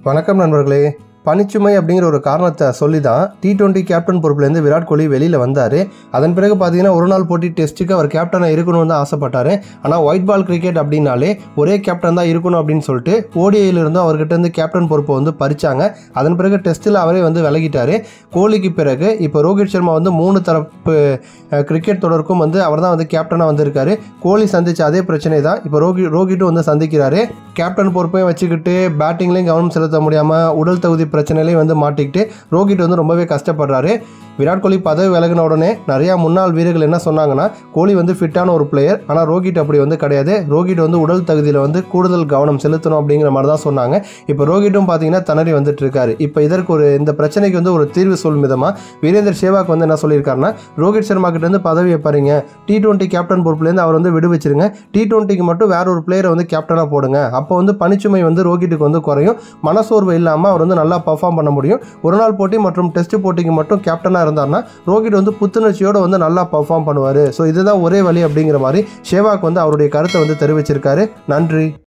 வணக்கம் நண்பர்களே. பணிச்சுமை அப்படிங்கிற ஒரு காரணத்தை சொல்லி தான் T20 கேப்டன் பொறுப்புலேருந்து விராட் கோலி வெளியில் வந்தார். அதன் பிறகு பார்த்தீங்கன்னா ஒரு நாள் போட்டி டெஸ்ட்டுக்கு அவர் கேப்டனாக இருக்கணும்னு தான் ஆசைப்பட்டார். ஆனால் ஒயிட் பால் கிரிக்கெட் அப்படின்னாலே ஒரே கேப்டன் தான் இருக்கணும் அப்படின்னு சொல்லிட்டு ஓடிஐயிலிருந்து அவர்கிட்ட இருந்து கேப்டன் பொறுப்பை வந்து பறிச்சாங்க. அதன் பிறகு டெஸ்ட்டில் அவரே வந்து விலகிட்டார். கோலிக்கு பிறகு இப்போ ரோஹித் சர்மா வந்து 3 தரப்பு கிரிக்கெட் தொடருக்கும் வந்து அவர் தான் வந்து கேப்டனாக வந்திருக்காரு. கோலி சந்தித்த அதே பிரச்சனை தான் இப்போ ரோஹிட்டும் வந்து சந்திக்கிறாரு. கேப்டன் பொறுப்பையும் வச்சுக்கிட்டு பேட்டிங்லேயும் கவனம் செலுத்த முடியாமல் உடல் தகுதி பிரச்சனையிலையும் வந்து மாட்டிக்கிட்டு ரோஹிட் வந்து ரொம்பவே கஷ்டப்படுறாரு. விராட் கோலி பதவி விலகின உடனே நிறையா முன்னாள் வீரர்கள் என்ன சொன்னாங்கன்னா, கோலி வந்து ஃபிட்டான ஒரு பிளேயர், ஆனால் ரோஹிட் அப்படி வந்து கிடையாது, ரோஹிட் வந்து உடல் தகுதியில் வந்து கூடுதல் கவனம் செலுத்தணும் அப்படிங்கிற மாதிரி தான் சொன்னாங்க. இப்போ ரோஹிட்டும் பார்த்தீங்கன்னா திணறி வந்துட்டு இருக்காரு. இப்போ இதற்கு இந்த பிரச்சனைக்கு வந்து ஒரு தீர்வு சொல்லும் விதமாக வீரேந்தர் சேவாக் வந்து என்ன சொல்லியிருக்காருன்னா, ரோஹித் சர்மா கிட்ட இருந்து பதவியை பாருங்க, T20 கேப்டன் பொறுப்புலேருந்து அவர் வந்து விடுவிச்சிருங்க, T20க்கு மட்டும் வேற ஒரு பிளேயரை வந்து கேப்டனாக போடுங்க, அப்போ வந்து பணிச்சுமை வந்து ரோஹிட்டுக்கு வந்து குறையும், மனசோர்வு இல்லாமல் அவர் வந்து நல்லா பர்ஃபார்ம் பண்ண முடியும். ஒரு நாள் போட்டி மற்றும் டெஸ்ட் போட்டிக்கு மட்டும் கேப்டனாக இருந்தார்னா ரோஹிட் வந்து புத்துணர்ச்சியோட வந்து நல்லா பர்ஃபார்ம் பண்ணுவார். ஸோ இதுதான் ஒரே வழி அப்படிங்கிற மாதிரி சேவாக் வந்து அவருடைய கருத்தை வந்து தெரிவிச்சிருக்காரு. நன்றி.